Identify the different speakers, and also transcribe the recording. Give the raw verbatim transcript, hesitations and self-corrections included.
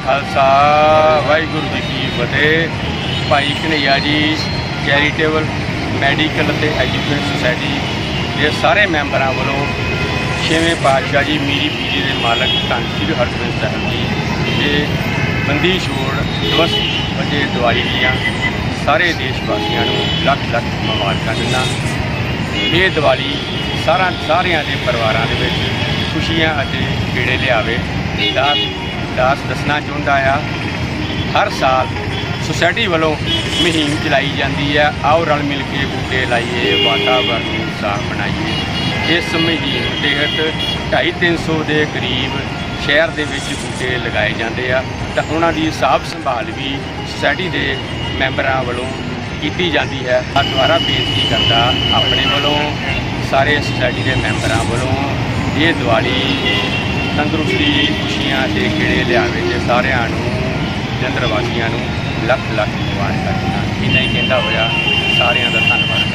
Speaker 1: खालसा वाहिगुरू जी की फतेह। भाई कन्हैया जी चैरिटेबल मैडिकल ते एजुकेशन सोसाइटी के सारे मैंबरों वालों छेवें पातशाह जी मीरी पीरी के मालक धन श्री हरगोबिंद साहब जी के बंदी छोड़ दिवस वजे दिवाली दियाँ सारे देशवासियों को लख लख मुबारक दिना। ये दिवाली सारा सारिया के परिवारों के खुशियां गेड़े लियावे। दास दास दसना चाहता आ हर साल सोसाइटी वालों मुहिम चलाई जाती है, आओ रल मिल के बूटे लाइए वातावरण साफ बनाइए। इस मुहिम तहत ढाई तीन सौ के करीब शहर के बूटे लगाए जाते हैं तो उन्होंने साफ संभाल भी सोसाइटी के मैंबरों वालों की जाती है। दोबारा बेनती करता अपने वालों सारे सोसाइटी के मैंबरों वालों ये दिवाली तंदुरुस्ती खुशियां से गेड़े लियावे ते सारिਆਂ ਨੂੰ ਜਲੰਧਰ वासियों लख लख मुबारक। इन्ना ही कहता होया सारिਆਂ ਦਾ धन्यवाद।